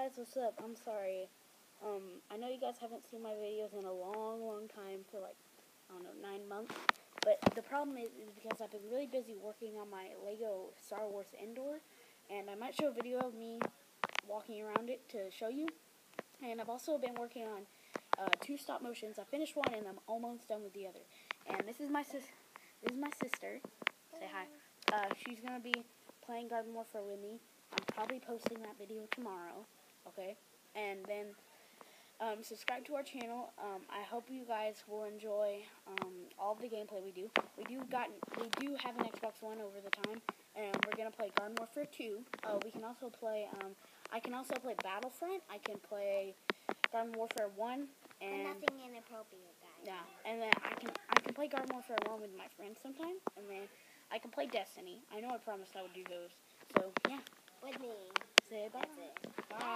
guys, what's up? I'm sorry. I know you guys haven't seen my videos in a long time, for like, I don't know, 9 months. But the problem is because I've been really busy working on my Lego Star Wars indoor, and I might show a video of me walking around it to show you. And I've also been working on 2 stop motions. I finished one and I'm almost done with the other. And this is my sister. Say hi. She's gonna be playing Garden Warfare with me. I'm probably posting that video tomorrow. Okay, and then subscribe to our channel. I hope you guys will enjoy all of the gameplay we do. We do have an Xbox One over the time, and we're gonna play Garden Warfare 2. We can also play. I can also play Battlefront. I can play Garden Warfare 1, and nothing inappropriate, guys. Yeah, and then I can play Garden Warfare 1 with my friends sometimes, and then I can play Destiny. I know I promised I would do those. So yeah. With me. Say bye. That's it. Bye.